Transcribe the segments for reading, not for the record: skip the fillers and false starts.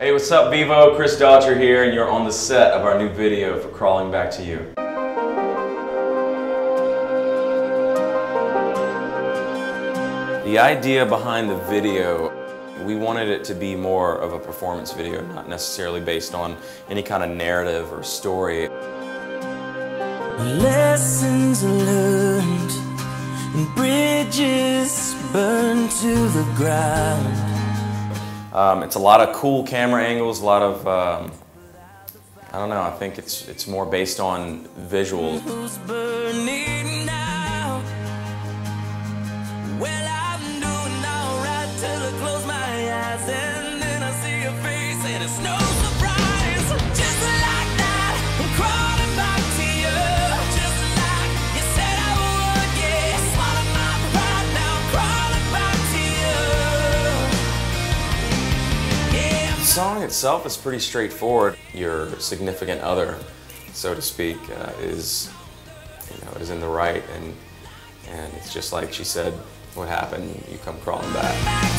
Hey, what's up, Vivo? Chris Daughtry here, and you're on the set of our new video for Crawling Back to You. The idea behind the video, we wanted it to be more of a performance video, not necessarily based on any kind of narrative or story. Lessons learned and bridges burned to the ground. It's a lot of cool camera angles, a lot of, I don't know, I think it's more based on visuals. Who's burning now? Well, I'm doing alright till I close my eyes and then I see your face and it's no surprise. Just like that, I'm crawling back to you. Just like you said I would, yeah. Swallow my pride, now I'm crawling back to you. Yeah. The song itself is pretty straightforward. Your significant other, so to speak, is in the right, and it's just like she said, what happened, you come crawling back.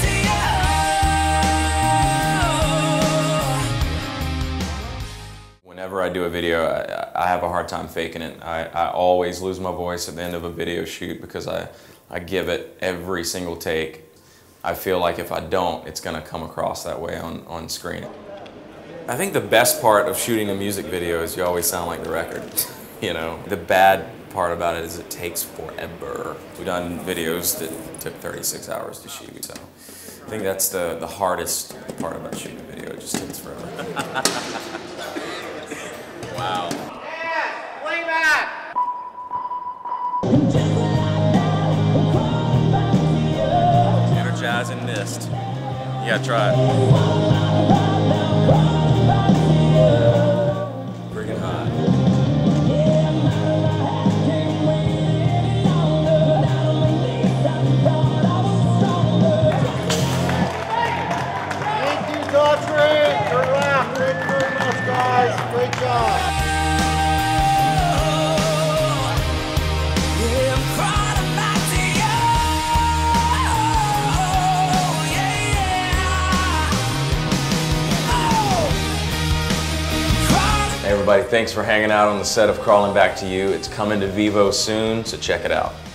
Whenever I do a video, I have a hard time faking it. I always lose my voice at the end of a video shoot because I give it every single take. I feel like if I don't, it's gonna come across that way on screen. I think the best part of shooting a music video is you always sound like the record, you know? The bad part about it is it takes forever. We've done videos that took 36 hours to shoot, so I think that's the hardest part about shooting a video. It just takes forever. Wow. Yeah, way back! Energizing mist. You gotta try it. Friggin' hot. Thank you, Daughtry. Good laugh. Thank you very much, guys. Great job. Hey everybody, thanks for hanging out on the set of Crawling Back to You. It's coming to Vivo soon, so check it out.